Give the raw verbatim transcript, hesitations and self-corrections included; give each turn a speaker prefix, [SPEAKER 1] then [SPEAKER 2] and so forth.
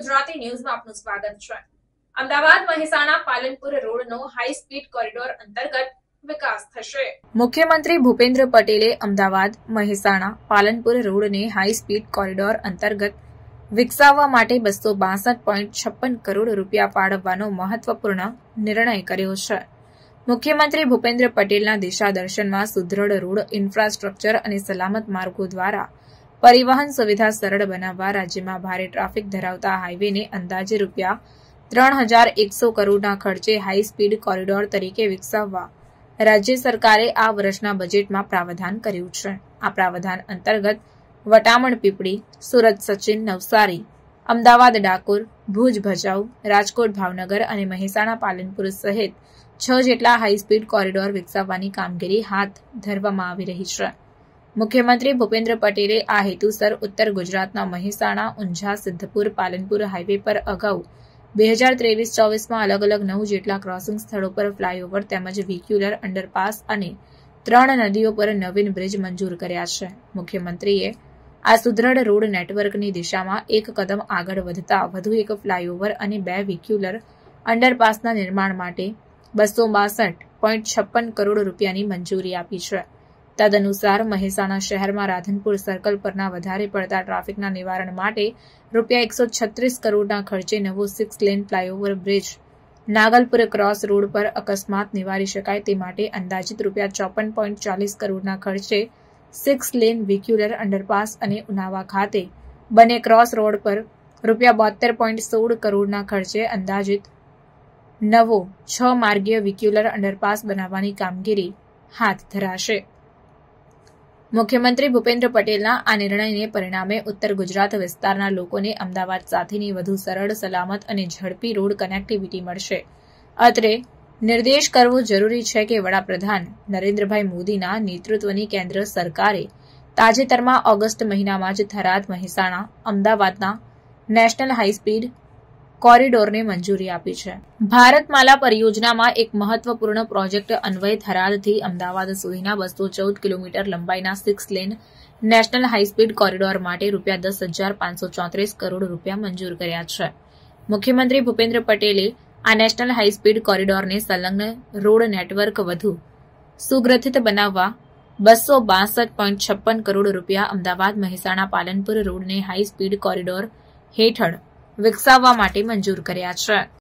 [SPEAKER 1] ગુજરાતી ન્યૂઝમાં આપનું સ્વાગત છે। અમદાવાદ મહેસાણા પાલનપુર રોડનો હાઈ સ્પીડ કોરિડોર અંતર્ગત વિકાસ થશે। મુખ્યમંત્રી ભૂપેન્દ્ર પટેલે અમદાવાદ મહેસાણા પાલનપુર રોડને હાઈ સ્પીડ કોરિડોર અંતર્ગત વિકસાવવા માટે બસો બાસઠ પોઈન્ટ છપ્પન કરોડ રૂપિયા ફાળવવાનો મહત્વપૂર્ણ નિર્ણય કર્યો છે। મુખ્યમંત્રી ભૂપેન્દ્ર પટેલના દિશાદર્શનમાં સુદૃઢ રોડ ઇન્ફ્રાસ્ટ્રક્ચર અને સલામત માર્ગો દ્વારા પરિવહન સુવિધા સરળ બનાવવા રાજ્યમાં ભારે ટ્રાફિક ધરાવતા હાઈવેને અંદાજે રૂપિયા ત્રણ હજાર એકસો કરોડના ખર્ચે હાઈ સ્પીડ કોરિડોર તરીકે વિકસાવવા રાજ્ય સરકારે આ વર્ષના બજેટમાં પ્રાવધાન કર્યું છે। આ પ્રાવધાન અંતર્ગત વટામણ પીપળી, સુરત સચિન, નવસારી, અમદાવાદ ડાકોર, ભુજ ભચાઉ, રાજકોટ ભાવનગર અને મહેસાણા પાલનપુર સહિત છ જેટલા હાઈ સ્પીડ કોરિડોર વિકસાવવાની કામગીરી હાથ ધરવામાં આવી રહી છે। મુખ્યમંત્રી ભૂપેન્દ્ર પટેલે આ હેતુસર ઉત્તર ગુજરાતના મહેસાણા, ઊંઝા, સિદ્ધપુર, પાલનપુર હાઈવે પર અગાઉ બે હજાર ત્રેવીસ ચોવીસમાં અલગ અલગ નવ જેટલા ક્રોસિંગ સ્થળો પર ફ્લાયઓવર તેમજ વેહિક્યુલર અંડરપાસ અને ત્રણ નદીઓ પર નવીન બ્રિજ મંજૂર કર્યા છે। મુખ્યમંત્રીએ આ સુદૃઢ રોડ નેટવર્કની દિશામાં એક કદમ આગળ વધતા વધુ એક ફ્લાયઓવર અને બે વેહિક્યુલર અંડરપાસના નિર્માણ માટે બસો બાસઠ પોઈન્ટ છપ્પન કરોડ રૂપિયાની મંજૂરી આપી છે। તદનુસાર મહેસાણા શહેરમાં રાધનપુર સર્કલ પરના વધારે પડતા ટ્રાફિકના નિવારણ માટે રૂપિયા એકસો છત્રીસ કરોડના ખર્ચે નવો six lane flyover bridge, Nagalpur cross road પર અકસ્માત નિવારી શકાય તે માટે અંદાજિત રૂપિયા ચોપન પોઈન્ટ ચાલીસ કરોડના ખર્ચે સિક્સ લેન વેહિક્યુલર અંડરપાસ અને ઉનાવા ખાતે બંને ક્રોસ રોડ પર રૂપિયા બોતેર પોઈન્ટ સોળ કરોડના ખર્ચે અંદાજિત નવો છ માર્ગીય વેહિક્યુલર અંડરપાસ બનાવવાની કામગીરી હાથ ધરાશે। મુખ્યમંત્રી ભૂપેન્દ્ર પટેલના આ નિર્ણયને પરિણામે ઉત્તર ગુજરાત વિસ્તારના લોકોને અમદાવાદ સાથેની વધુ સરળ, સલામત અને ઝડપી રોડ કનેક્ટિવિટી મળશે। અત્રે નિર્દેશ કરવો જરૂરી છે કે વડાપ્રધાન નરેન્દ્રભાઈ મોદીના નેતૃત્વની કેન્દ્ર સરકારે તાજેતરમાં ઓગસ્ટ મહિનામાં જ થરાદ, મહેસાણા, અમદાવાદના નેશનલ હાઈ સ્પીડ કોરિડોરને મંજૂરી આપી છે। ભારતમાલા પરિયોજનામાં એક મહત્વપૂર્ણ પ્રોજેક્ટ અન્વયે થરાદથી અમદાવાદ સુધીના બસો ચૌદ કિલોમીટર લંબાઈના six lane national high speed corridor માટે રૂપિયા દસ હજાર પાંચસો ચોત્રીસ કરોડ રૂપિયા મંજૂર કર્યા છે। મુખ્યમંત્રી ભૂપેન્દ્ર પટેલે આ નેશનલ હાઈ સ્પીડ કોરિડોરને સંલગ્ન રોડ નેટવર્ક વધુ સુગ્રથિત બનાવવા બસો બાસઠ પોઈન્ટ છપ્પન કરોડ રૂપિયા અમદાવાદ મહેસાણા પાલનપુર રોડને હાઈ સ્પીડ કોરિડોર હેઠળ વિકસાવવા માટે મંજૂર કર્યા છે।